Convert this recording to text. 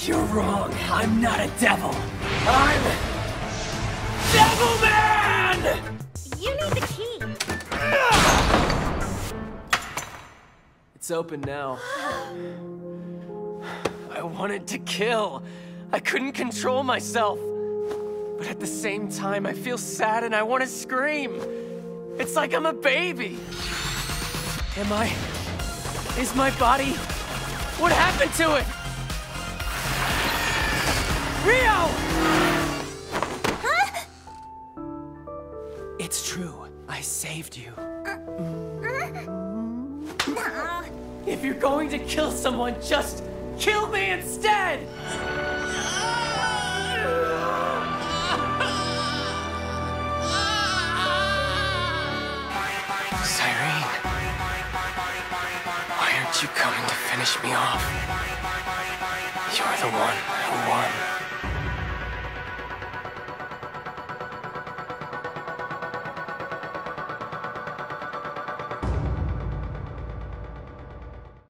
You're wrong. I'm not a devil. I'm Devilman! You need the key. It's open now. I wanted to kill. I couldn't control myself. But at the same time, I feel sad and I want to scream. It's like I'm a baby. Is my body? What happened to it? Rio! Huh? It's true. I saved you. No. If you're going to kill someone, just kill me instead! Cyrene, why aren't you coming to finish me off? You're the one who won.